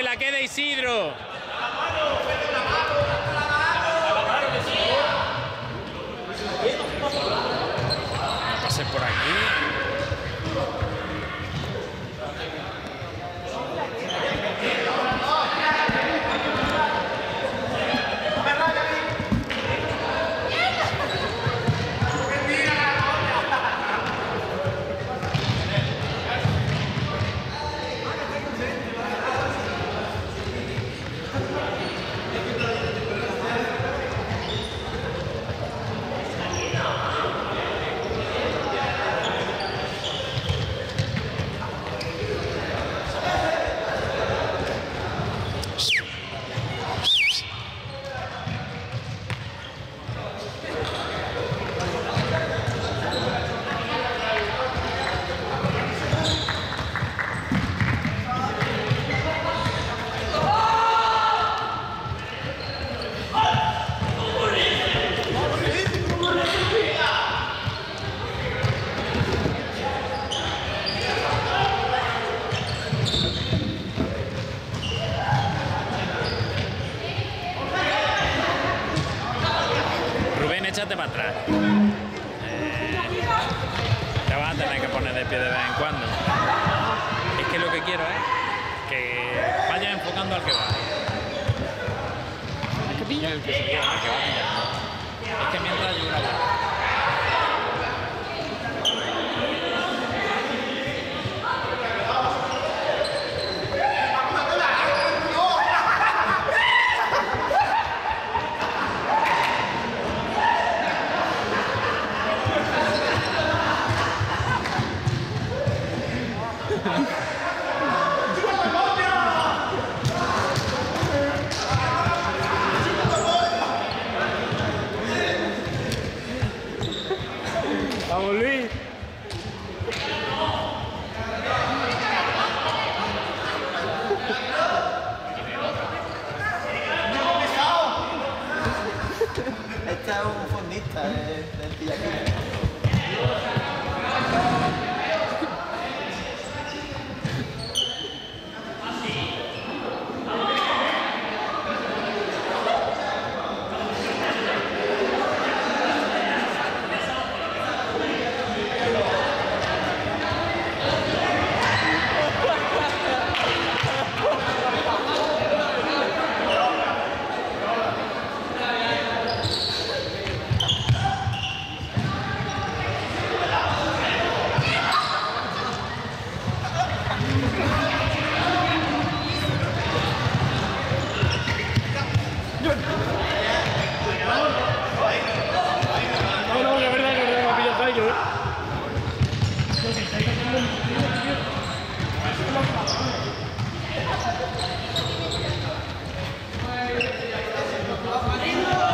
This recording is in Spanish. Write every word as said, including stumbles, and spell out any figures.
Rubén, la queda Isidro. Pase por aquí. Échate para atrás. Eh, te vas a tener que poner de pie de vez en cuando. Es que lo que quiero es que vayas enfocando al que va. El que pilla, el que se queda, el que va pillando. Es que mientras yo grabo. Vamos, Luis. Este es un fondista del Pillaquín. No, no, la verdad que no me pillas ahí, ¿eh? ¡Arriba!